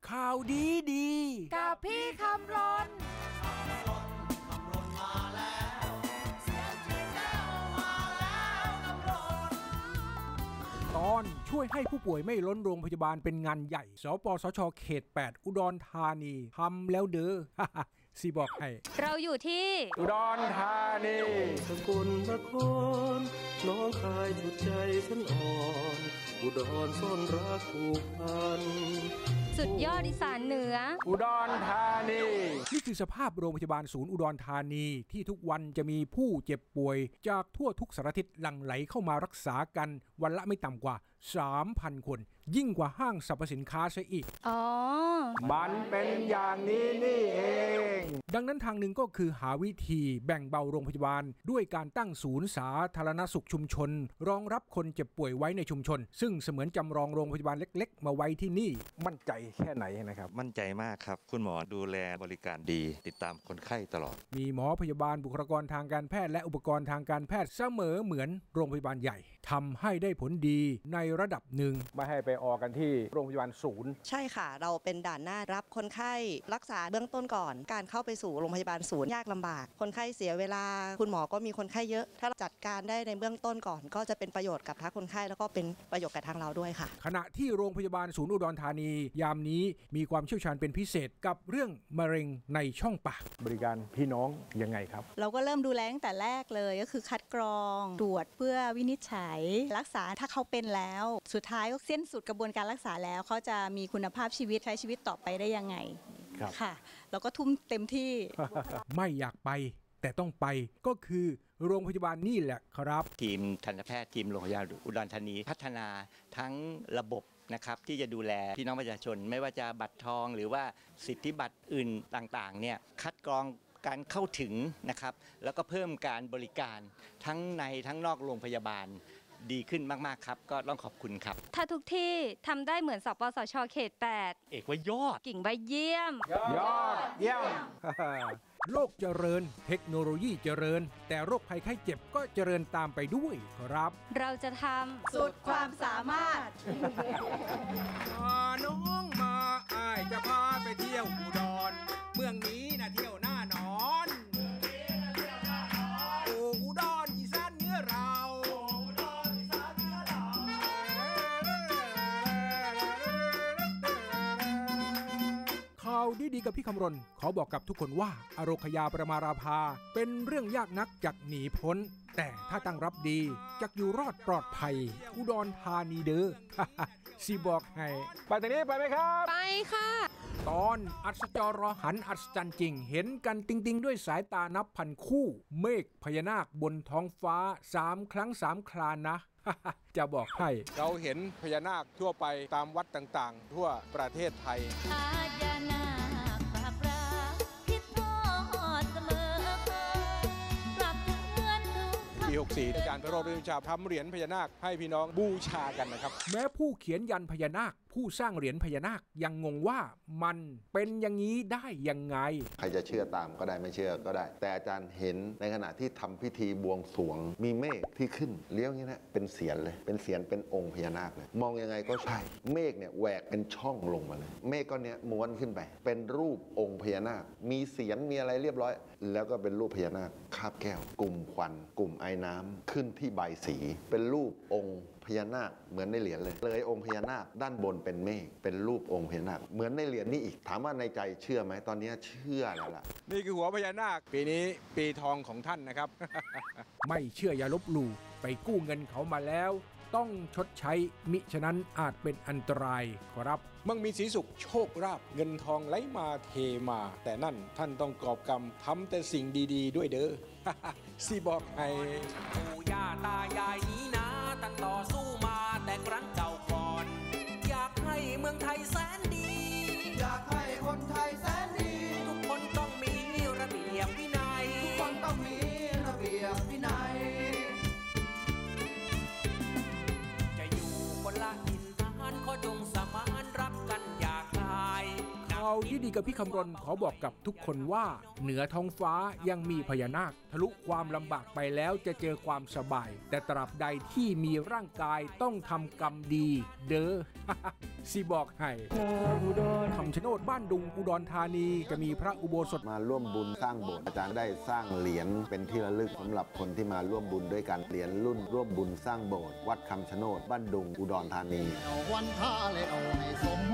ข่าวดีกับพี่คำรนตอนช่วยให้ผู้ป่วยไม่ล้นโรงพยาบาลเป็นงานใหญ่สปสช.เขต 8 อุดรธานีทำแล้วเด้อ สิบอกให้เราอยู่ที่อุดรธานีสกลนครน้องคายจุดใจฉันอ่อนอุดรซ่อนรักผูกพันสุดยอดอีสานเหนืออุดรธานีนี่คือสภาพโรงพยาบาลศูนย์อุดรธานีที่ทุกวันจะมีผู้เจ็บป่วยจากทั่วทุกสารทิศหลั่งไหลเข้ามารักษากันวันละไม่ต่ำกว่า 3,000 คนยิ่งกว่าห้างสรรพสินค้าซะอีกมันเป็นอย่างนี้นี่เองดังนั้นทางหนึ่งก็คือหาวิธีแบ่งเบาโรงพยาบาลด้วยการตั้งศูนย์สาธารณสุขชุมชนรองรับคนเจ็บป่วยไว้ในชุมชนซึ่งเสมือนจำลองโรงพยาบาลเล็กๆมาไว้ที่นี่มั่นใจแค่ไหนนะครับมั่นใจมากครับคุณหมอดูแลบริการดีติดตามคนไข้ตลอดมีหมอพยาบาลบุคลากรทางการแพทย์และอุปกรณ์ทางการแพทย์เสมอเหมือนโรงพยาบาลใหญ่ทำให้ได้ผลดีในระดับหนึ่งไม่ให้ไปออกกันที่โรงพยาบาลศูนย์ใช่ค่ะเราเป็นด่านหน้ารับคนไข้รักษาเบื้องต้นก่อนการเข้าไปสู่โรงพยาบาลศูนย์ยากลำบากคนไข้เสียเวลาคุณหมอก็มีคนไข้เยอะถ้าจัดการได้ในเบื้องต้นก่อนก็จะเป็นประโยชน์กับทั้งคนไข้แล้วก็เป็นประโยชน์กับทางเราด้วยค่ะขณะที่โรงพยาบาลศูนย์อุดรธานียามนี้มีความเชี่ยวชาญเป็นพิเศษกับเรื่องมะเร็งในช่องปากบริการพี่น้องยังไงครับเราก็เริ่มดูแลตั้งแต่แรกเลยก็คือคัดกรองตรวจเพื่อวินิจฉัยรักษาถ้าเขาเป็นแล้วสุดท้ายก็สิ้นสุดกระบวนการรักษาแล้วเขาจะมีคุณภาพชีวิตใช้ชีวิตต่อไปได้ยังไงค่ะเราก็ทุ่มเต็มที่ไม่อยากไปแต่ต้องไปก็คือโรงพยาบาลนี่แหละครับทีมทันตแพทย์ทีมโรงพยาบาลอุดรธานีพัฒนาทั้งระบบนะครับที่จะดูแลพี่น้องประชาชนไม่ว่าจะบัตรทองหรือว่าสิทธิบัตรอื่นต่างๆเนี่ยคัดกรองการเข้าถึงนะครับแล้วก็เพิ่มการบริการทั้งในทั้งนอกโรงพยาบาลดีขึ้นมากๆครับก็ต้องขอบคุณครับถ้าทุกที่ทำได้เหมือนสปสช.เขต 8 เอกว่ายอดกิ่งว่าเยี่ยมยอดเยี่ยม โลกเจริญเทคโนโลยีเจริญแต่โรคภัยไข้เจ็บก็เจริญตามไปด้วยครับเราจะทำสุดความสามารถน้องมาอ้ายจะพาไปเที่ยวอุดรเมืองนี้นะเที่ยวหน้านอนโอ้อุดรอีสานเหนือเราข่าวดีๆกับพี่คำรณขอบอกกับทุกคนว่าอโรคยาประมาราภาเป็นเรื่องยากนักจักหนีพ้นแต่ถ้าตั้งรับดีจักอยู่รอดปลอดภัยอุดรธานีเด้อ สิบอกให้ไปตรงนี้ไปไหมครับไปค่ะตอนอัศจรหันอัศจรรย์จริงเห็นกันติงๆด้วยสายตานับพันคู่เมฆพญานาคบนท้องฟ้า3ครั้ง3ครานะ จะบอกให้เราเห็นพญานาคทั่วไปตามวัดต่างๆทั่วประเทศไทยปี64อาจารย์ไพโรจน์ เรืองวิชาทำเหรียญพญานาคให้พี่น้องบูชากันนะครับแม้ผู้เขียนยันพญานาคผู้สร้างเหรียญพญานาคยังงงว่ามันเป็นอย่างนี้ได้ยังไงใครจะเชื่อตามก็ได้ไม่เชื่อก็ได้แต่อาจารย์เห็นในขณะที่ทำพิธีบวงสรวงมีเมฆที่ขึ้นเลี้ยวอย่างนี้นะเป็นเสียนเลยเป็นเสียนเป็นองค์พญานาคเลยมองยังไงก็ใช่เมฆเนี่ยแหวกเป็นช่องลงมาเลยเมฆก้อนนี้ม้วนขึ้นไปเป็นรูปองค์พญานาคมีเสียนมีอะไรเรียบร้อยแล้วก็เป็นรูปพญานาคคาบแก้วกลุ่มควันกลุ่มไอน้ำขึ้นที่ใบสีเป็นรูปองค์พญานาคเหมือนในเหรียญเลยองค์พญานาคด้านบนเป็นเมฆเป็นรูปองค์พญานาคเหมือนในเหรียญนี้อีกถามว่าในใจเชื่อไหมตอนนี้เชื่อแล้วล่ะนี่คือหัวพญานาคปีนี้ปีทองของท่านนะครับ ไม่เชื่ออย่าลบหลู่ไปกู้เงินเขามาแล้วต้องชดใช้มิฉะนั้นอาจเป็นอันตรายครับมั่งมีสีสุขโชคราบเงินทองไหลมาเทมาแต่นั่นท่านต้องกอบกรรมทำแต่สิ่งดีๆด้วยเด้อ สิบอกให้ปู่ย่าตายายนี้นะตั้งต่อสู้มาแต่ครั้งเก่าก่อนอยากให้เมืองไทยแสนดีอยากให้คนไทยแสนดีทุกคนต้องมีระเบียบวินัยทุกคนต้องมีระเบียบวินัยจะอยู่คนละดินแดนขอจงสมานรักกันอย่าคลายข่าวดีๆกับพี่คำรณขอบอกกับทุกคนว่าเหนือท้องฟ้ายังมีพญานาคทะลุความลำบากไปแล้วจะเจอความสบายแต่ตราบใดที่มีร่างกายต้องทำกรรมดีเด้อ สิบอกให้คำชะโนดบ้านดุงอุดรธานีจะมีพระอุโบสถมาร่วมบุญสร้างโบสถ์อาจารย์ได้สร้างเหรียญเป็นที่ระลึกสำหรับคนที่มาร่วมบุญด้วยกันเหรียญรุ่นร่วมบุญสร้างโบสถ์วัดคำชะโนดบ้านดุงอุดรธานีวันท่าเลยเอาให้สม